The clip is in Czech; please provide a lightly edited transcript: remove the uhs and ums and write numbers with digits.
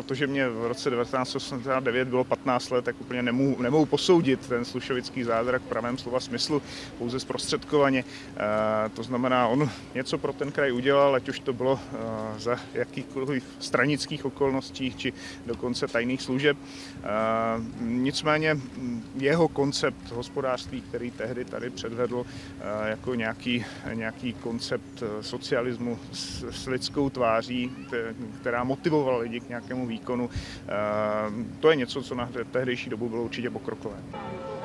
to, že mě v roce 1989 bylo 15 let, tak úplně nemohu posoudit ten slušovický zázrak v pravém slova smyslu, pouze zprostředkovaně. To znamená, on něco pro ten kraj udělal, ať už to bylo za jakýchkoliv stranických okolností, či dokonce tajných služeb. Nicméně jeho koncept hospodářství, který tehdy tady předvedl jako nějaký koncept socialismu s lidskou tváří, která motivovala lidi k nějakému výkonu, to je něco, co na tehdejší dobu bylo určitě pokrokové.